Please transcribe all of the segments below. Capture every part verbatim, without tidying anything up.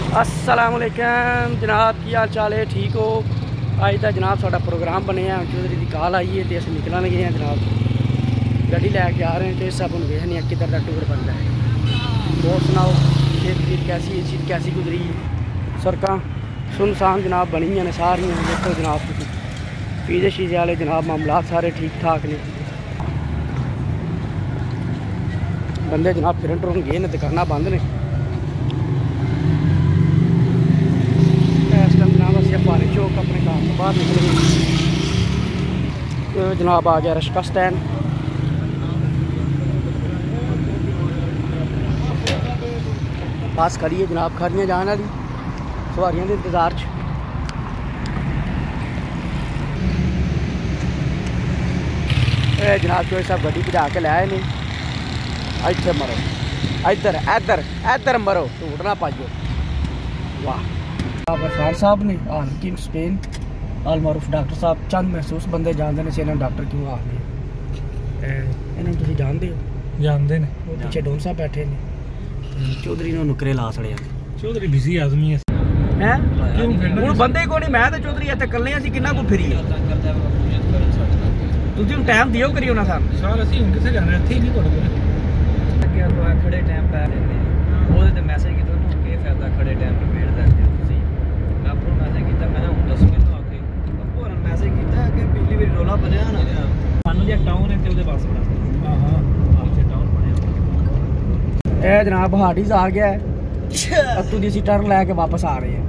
अस्सलामुअलैकुम जनाब, की हाल चाल है? ठीक हो? अज तो जनाब साडा प्रोग्राम बनया चौधरी की कॉल आई है तो अस निकलन लगे हैं जनाब, गड्डी लैके आ रहे हैं। तो इस सब हम देखने किधर का टूर बनता है। और सुनाओ, खेत खेत कैसी चीज कैसी गुजरी? सड़क सुनसान जनाब बनी ने सारियां। देखो जनाब तुम पीजे शीजे वाले जनाब मामलात सारे ठीक ठाक ने। बंदे जनाब फिरन टुरन गए ने, दुकाना बंद ने। पानी चौक अपने काम तो बाहर निकल गए। तो जनाब आ गया रश्का स्टैंड। बस खड़ी है जनाब, खड़ियाँ जाने वाली सवारियों के इंतजार च। जनाब जो सब गड्डी भजा के लाए ने। इतने मरो, इधर इधर इधर मरो, झूठ ना पाइयो। वाह फायर साहब ने आल किंग स्पेन आल मारूफ डॉक्टर साहब। चंद महसूस बंदे जानते हैं इन्होंने डॉक्टर क्यों आखते हैं। इन्होंने तुम जानते हो? जानते हैं। पीछे डोन साहब बैठे ने। चौधरी ने नुकरे ला छड़े। चौधरी बिजी आदमी है हैं क्यों बंदे को नहीं। मैं तो चौधरी इतने कल्ले असीं किन्ना को फिरी तुसीं हुण टाइम दिओ करियो ना सान साल असीं हुण किथे जाना इत्थे ही नहीं तुहाडे कोल अगे तो खड़े टाइम पै लेंदे ओहदे ते मैसेज कीता ना कि फायदा खड़े टाइम पे भेड़ दै तुसीं। मैं आपको मैसेज किया, मैं दस मिनट आके आपको मैसेज किया कि पिछली बार रोला बनया ना सानू जे टाउन है ते ओदे पास बड़ा। हां हां पीछे टाउन बनया। ए जनाब हाडीज आ गया है। अत्तू दी सी टर्न लेके वापस आ रहे हैं।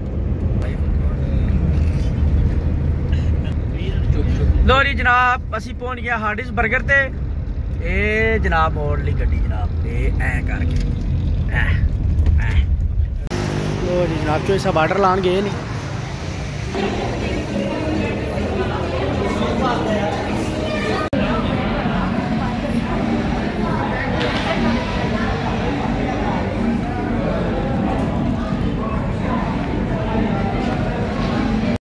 लो जी जनाब असी पहुंच गया हाडीज बर्गर ते। ए जनाब मोड़ ली गड्डी जनाब ए ऐ करके ऐ ऐ। लो जी जनाब चो सब आर्डर लान गए नहीं।